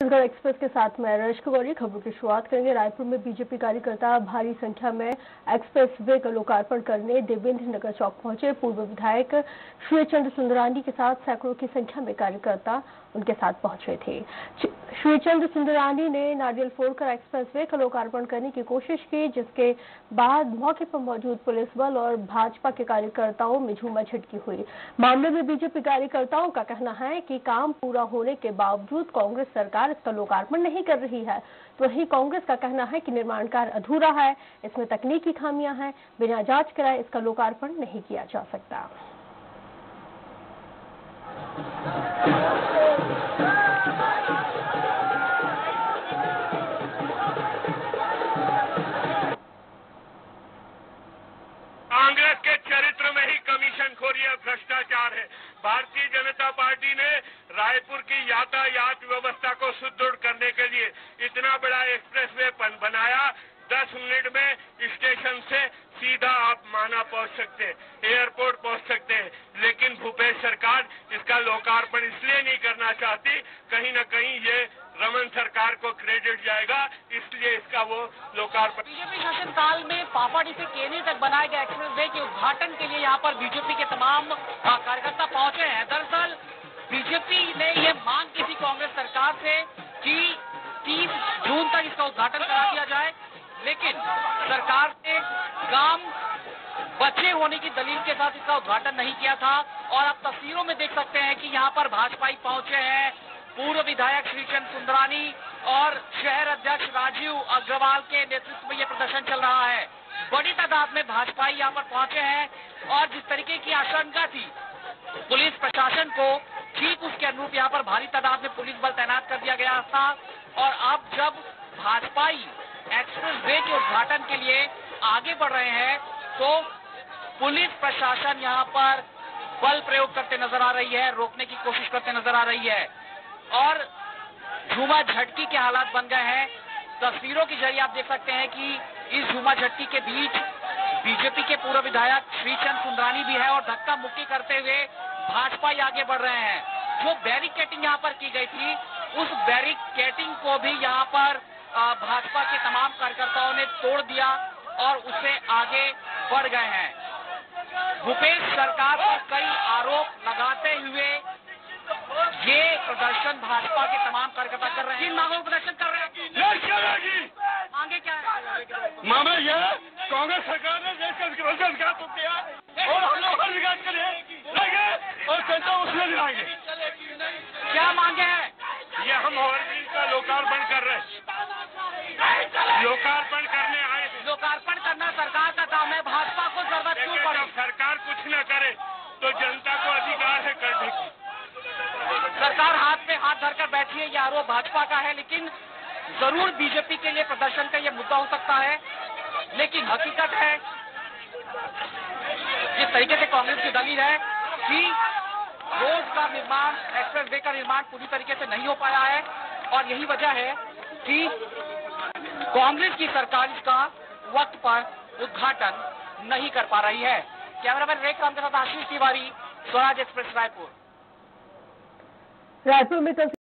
Chhattisgarh express के साथ मैं रश्क गौरी। खबरों की शुरुआत करेंगे। रायपुर में बीजेपी कार्यकर्ता भारी संख्या में एक्सप्रेस वे का लोकार्पण करने देवेंद्र नगर चौक पहुंचे। पूर्व विधायक श्रीचंद्र सुंदरानी के साथ सैकड़ों की संख्या में कार्यकर्ता उनके साथ पहुंचे थे। श्रीचंद्र सुंदरानी ने नारियल फोड़कर एक्सप्रेस वे का लोकार्पण करने की कोशिश की, जिसके बाद मौके पर मौजूद पुलिस बल और भाजपा के कार्यकर्ताओं में झूमाझटकी हुई। मामले में बीजेपी कार्यकर्ताओं का कहना है कि काम पूरा होने के बावजूद कांग्रेस सरकार इसका लोकार्पण नहीं कर रही है। तो वहीं कांग्रेस का कहना है कि निर्माण कार्य अधूरा है, इसमें तकनीकी खामियां हैं, बिना जांच कराए इसका लोकार्पण नहीं किया जा सकता। कांग्रेस के चरित्र में ही कमीशनखोरी और भ्रष्टाचार है। भारतीय जनता पार्टी ने रायपुर की यातायात व्यवस्था को सुदृढ़ करने के लिए इतना बड़ा एक्सप्रेसवे बनाया। 10 मिनट में स्टेशन से सीधा आप माना पहुंच सकते हैं, एयरपोर्ट पहुंच सकते हैं। लेकिन भूपेश सरकार इसका लोकार्पण इसलिए नहीं करना चाहती, कहीं न कहीं ये रमन सरकार को क्रेडिट जाएगा, इसलिए इसका वो लोकार्पण। बीजेपी शासनकाल में पापाड़ी से केनी तक बनाए गए एक्सप्रेसवे के उद्घाटन के लिए यहाँ पर बीजेपी के तमाम कार्यकर्ता पहुंचे हैं। दरअसल बीजेपी ने ये मांग की थी कांग्रेस सरकार से कि 30 जून तक इसका उद्घाटन करा दिया जाए, लेकिन सरकार ने काम बचे होने की दलील के साथ इसका उद्घाटन नहीं किया था। और आप तस्वीरों में देख सकते हैं कि यहाँ पर भाजपाई पहुंचे हैं। पूर्व विधायक श्रीचंद्र सुंदरानी और शहर अध्यक्ष राजीव अग्रवाल के नेतृत्व में यह प्रदर्शन चल रहा है। बड़ी तादाद में भाजपाई यहाँ पर पहुंचे हैं और जिस तरीके की आशंका थी पुलिस प्रशासन को, ठीक उसके अनुरूप यहाँ पर भारी तादाद में पुलिस बल तैनात कर दिया गया था। और अब जब भाजपाई एक्सप्रेस वे के उद्घाटन के लिए आगे बढ़ रहे हैं तो पुलिस प्रशासन यहाँ पर बल प्रयोग करते नजर आ रही है, रोकने की कोशिश करते नजर आ रही है और झूमा झटकी के हालात बन गए हैं। तस्वीरों के जरिए आप देख सकते हैं कि इस झूमा झटकी के बीच बीजेपी के पूर्व विधायक श्रीचंद्र सुंदरानी भी है और धक्का मुक्की करते हुए भाजपाई आगे बढ़ रहे हैं। जो बैरिकेटिंग यहाँ पर की गई थी उस बैरिकेटिंग को भी यहाँ पर भाजपा के तमाम कार्यकर्ताओं ने तोड़ दिया और उससे आगे बढ़ गए हैं। भूपेश सरकार पर कई आरोप लगाते हुए ये प्रदर्शन भाजपा के तमाम कार्यकर्ता कर रहे हैं। किन मांगों प्रदर्शन कर रहे हैं? मांगे क्या है? मामला यह कांग्रेस सरकार ने देश का विकास तो किया और हम लोग हर विकास के लिए और जनता उसमें दिलाएंगे। क्या मांगे हैं? ये हम ओवरब्रिज का लोकार्पण कर रहे हैं। लोकार्पण करने आए। लोकार्पण करना सरकार का काम है, भाजपा को जरूरत क्यों पड़ी? जब सरकार कुछ न करे तो जनता को अधिकार है करने की। सरकार हाथ में हाथ धरकर बैठी है, ये आरोप भाजपा का है। लेकिन जरूर बीजेपी के लिए प्रदर्शन का ये मुद्दा हो सकता है, लेकिन हकीकत है जिस तरीके से कांग्रेस की दलील है कि रोड का निर्माण, एक्सप्रेस वे का निर्माण पूरी तरीके से नहीं हो पाया है और यही वजह है कि कांग्रेस की सरकार इसका वक्त पर उद्घाटन नहीं कर पा रही है। कैमरामैन रेखराम के साथ आशीष तिवारी, स्वराज एक्सप्रेस, रायपुर। रायपुर में कल